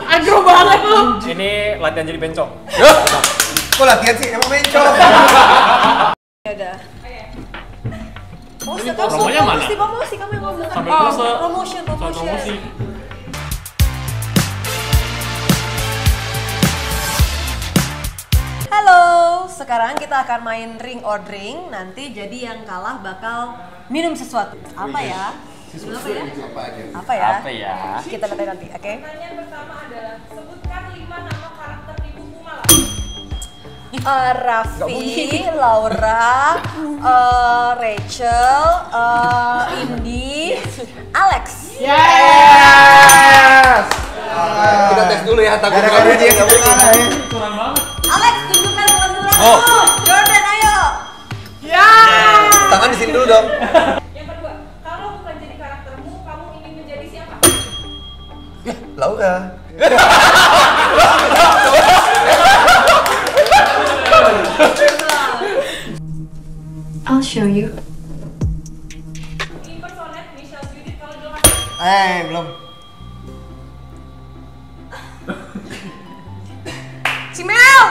Aduh banget lu. Ini latihan jadi bencong. Kok latihan sih? Emang bencong? Ya udah. Ini promonya mana? Promosi kamu yang ngomong. Sampai pose. Promotion. Promosi. Halo, sekarang kita akan main ring or drink. Nanti jadi yang kalah bakal minum sesuatu. Apa ya? Apa ya? Kita lihat nanti, oke? Pertanyaan pertama adalah sebutkan 5 nama karakter di buku malam. Raffi, Laura, Rachel, Indi, Alex. Yes! Kita tes dulu ya, takut kamu dia nggak benar ya. Kurang banget. Alex, tunjukkan kebetulan. Oh. Jordan, ayo. Tangan di sini dulu dong. Yang kedua, kalau bukan jadi karaktermu, kamu ingin menjadi siapa? Laura. I'll show you. Impersonate Michelle Judith kalau di lokasi. Belum. Cimel.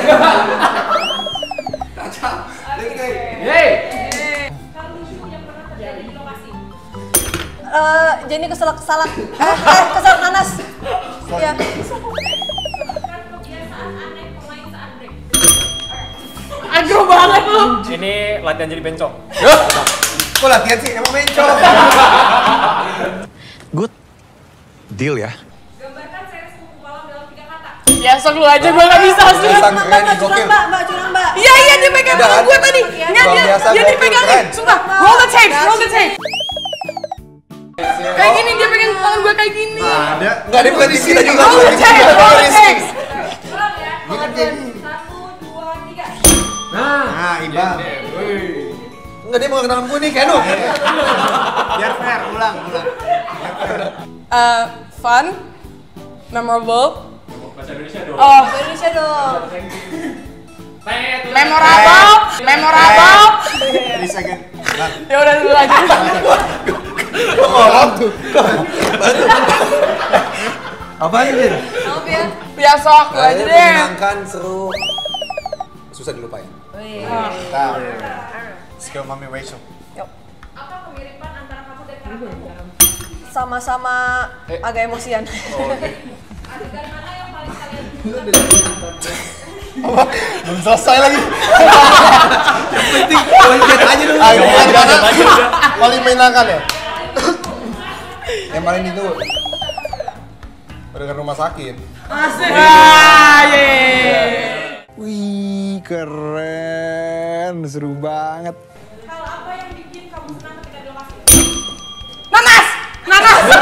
Hal lucu yang pernah terjadi di lokasi. Jenny keselak nanas. Ya. Sebutkan kebiasaan aneh pemain saat break. Aduh banget lu. Ini latihan jadi bencong. Kok latihan sih? Emang bencong? Good deal ya. Gambarkan series buku malam dalam 3 kata. Ya sok lu aja, gua gak bisa asli. Biasa Mbak, keren, curang gokil. mbak, curang mbak. Iya dia pegang Udah, tangan kan? gue tadi. Nggak, Luar biasa, dia gokil, dipegangin. keren. Sumpah, roll the tape. Kayak gini, dia pegang tangan gue kayak gini. Ada. Enggak, dia bukan di sini juga. Roll the tape, roll the tape. Ulang ya. 1, 2, 3. Nah, Ibang. Enggak, dia pegang tangan gue nih, Keno. Biar fair, ulang. Fun, memorable, Bahasa Indonesia dong. Indonesia dong. Memorable. 3 second. Ya udah dulu aja. Orang tuh. Apaan ini? Maaf ya. Biasa aku aja deh. Menyenangkan, seru. Susah dilupain. Skill Mami Rachel. Yuk. Apa kemiripan antara kamu dan karaktermu? Sama-sama agak emosian. Adegan mana yang paling kalian Belum selesai lagi. Yang penting lanjut aja dulu. Ayo, paling menyenangkan ya. Yang paling itu dengan rumah sakit. Asik. Wih, keren, seru banget. hal apa yang bikin kamu senang ketika di lokasi? Nanas. Hal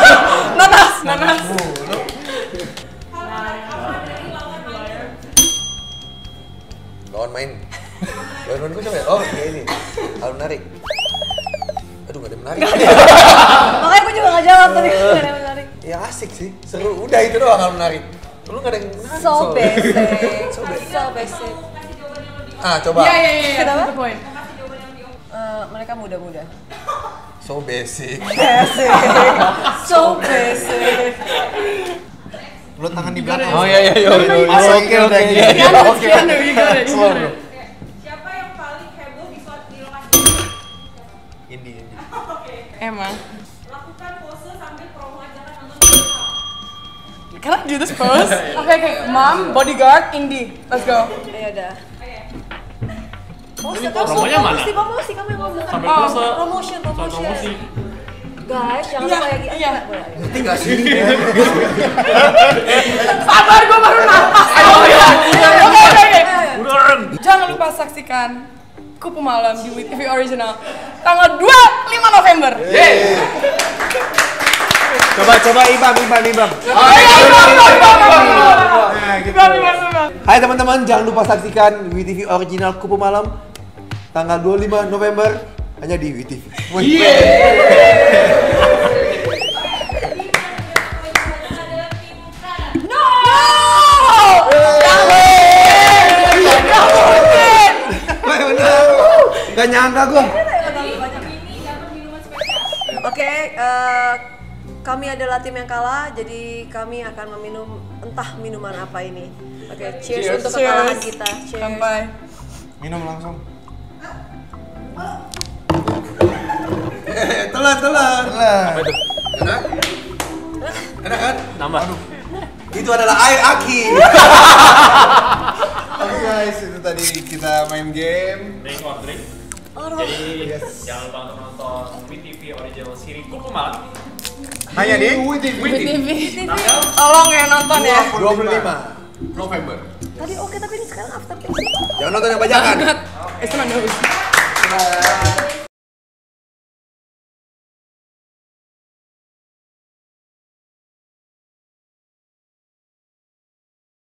menarik apa dari lawan main? Lawan main. Lawan gue siapa ya? Oh, kayak ini. Hal menarik. Aduh, gak ada menarik. Makanya aku juga gak jawab tadi. Gak ada yang menarik. Ya asik sih, seru. Udah itu doang hal menarik. Lu gak ada yang menarik. So basic. So basic. So basic. Kasih jawaban yang lebih Coba. Kenapa? kasih jawaban yang lebih Mereka muda-muda. So basic. Basic. So basic. Lu tangan di belakang. Oh iya. Oke. Slow bro. Siapa yang paling heboh di lokasi? Indi. Emang. Lakukan pose sambil promo ajakan nonton film. Can I do this pose? Okay. Mom, bodyguard, Indi. Let's go. Ya udah. Ini promonya mana? Promosi kamu yang ngomong. Sampai pose. Promotion. Promosi. Guys, jangan lupa ya. Iya. Ngerti gak sih? Sabar, gue baru napas. Oke. Jangan lupa saksikan Kupu Malam di WeTV Original tanggal 25 November. Coba Ibam. Hai teman-teman, jangan lupa saksikan WeTV Original Kupu Malam tanggal 25 November hanya di WeTV. Gak nyangka gue. Oke, kami adalah tim yang kalah, jadi kami akan meminum entah minuman apa ini. Oke, cheers untuk kekalahan kita. Cheers. Sampai. Minum langsung. Telan. Apa itu? Enak? Enak kan? Nambah. Itu adalah air aki. Oke guys, itu tadi kita main game. Ring or drink. Jadi jangan lupa untuk nonton WeTV original series Kupu Malam. Hanya di WeTV. Tolong ya nonton ya. 25 November. Tadi oke, tapi ini sekarang after. Jangan nonton yang bajakan. Itu mana?